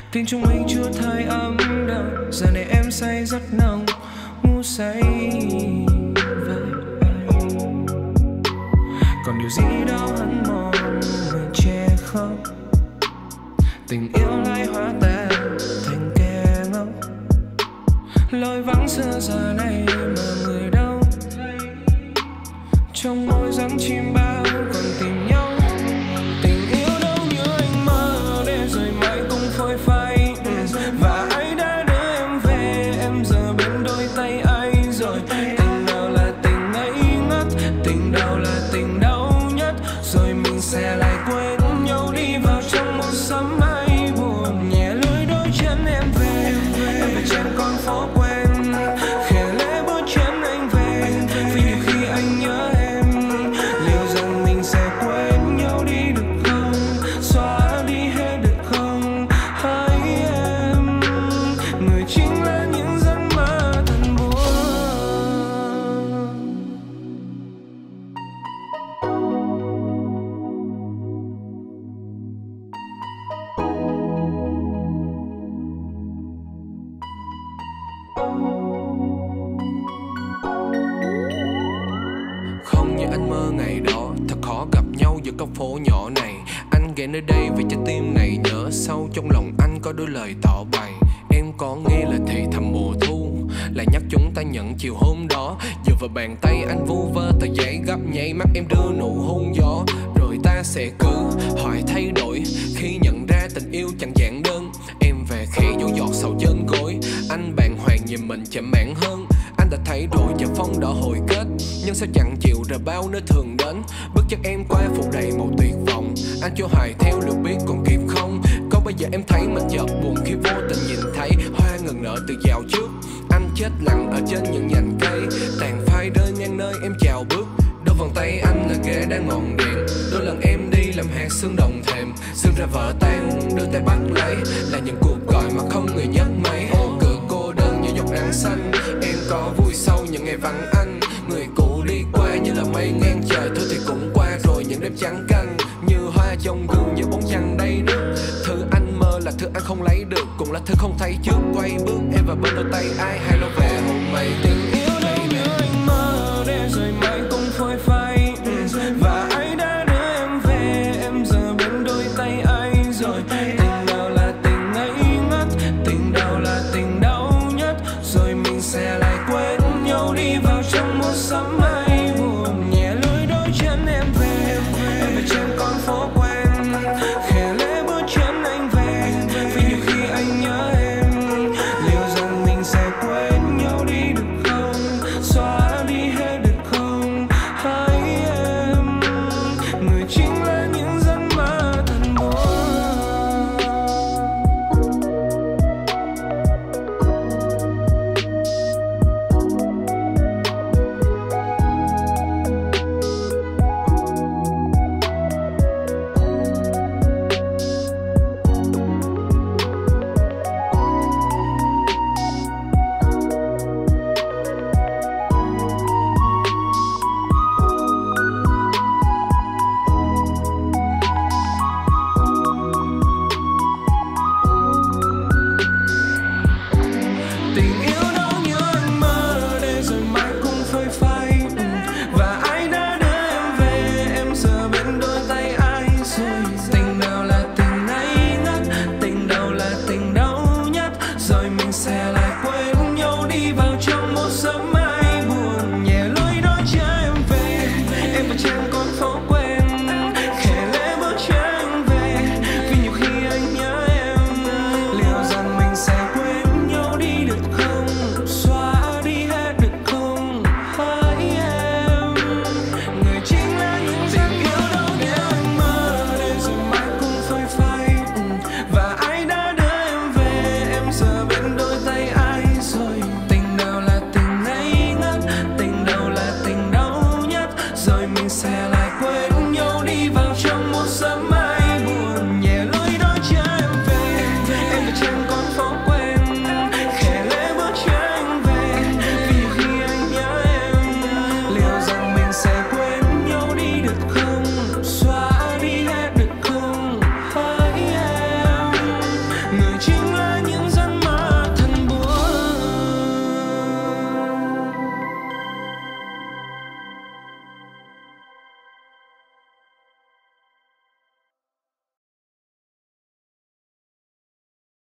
Tình chúng mình chưa thấy ấm đậm, giờ này em say rất nồng, ngu say vậy. Còn điều gì đâu hắn mòn người che khóc, tình yêu lại hóa tan thành kẻ ngốc. Lối vắng xưa giờ này mà người đâu, trong môi giăng chim bao còn tìm nhau. Tình yêu đâu như anh mơ để rồi mãi cũng phôi phai. Và ai đã đưa em về, em giờ bên đôi tay anh rồi. Tình nào là tình ngây ngất, tình nào là tình đau nhất, rồi mình sẽ lại quên nhau đi vào trong một sớm mai buồn. Nhẹ lưỡi đôi chân em về trên con phố quen, khẽ lẽ bước chân anh về, vì nhiều khi anh nhớ em. Liệu rằng mình sẽ quên nhau đi được không, xóa đi hết được không? Hỡi em, người chính là những giấc mơ thật buồn. Không như anh mơ ngày đó, thật khó gặp nhau giữa con phố nhỏ này. Anh ghé nơi đây vì trái tim này nhớ sâu trong lòng anh có đôi lời tỏ bày. Em có nghe lời thì thầm mùa thu, lại nhắc chúng ta nhận chiều hôm đó. Giờ vào bàn tay anh vu vơ tờ giấy gấp nháy mắt em đưa nụ hôn gió. Rồi ta sẽ cứ hỏi thay đổi khi nhận ra tình yêu chẳng giản đơn. Em về khi dỗ giọt sầu chân gối, anh bàng hoàng nhìn mình chậm mãn hơn. Anh đã thấy rồi giờ phong đỏ hồi kết, nhưng sao chẳng chịu rời bao nơi thường đến. Bước chân em qua phủ đầy màu tuyệt vọng, anh cho hài theo liệu biết còn kịp không. Có bây giờ em thấy mình chợt buồn khi vô tình nhìn thấy hoa ngừng nở từ dạo trước. Anh chết lặng ở trên những nhành cây, tàn phai rơi ngang nơi em chào bước. Đôi vòng tay anh là ghế đang ngọn đèn, đôi lần em đi làm hạt sương đồng thềm. Sương ra vỡ tan, đưa tay bắt lấy là những cuộc gọi mà không người nhấc máy. Ô cửa cô đơn như dòng nắng xanh, em có vui sau những ngày vắng anh. Người cũ đi qua như là mây ngang trời, thôi thì cũng qua rồi những đêm trắng canh. Như hoa trong gương, như bóng trăng đầy nước. Thứ anh mơ là thứ anh không lấy được, cũng là thứ không thấy trước quay bước. Em và bên đôi tay ai hay lo về hôn mây tình yêu.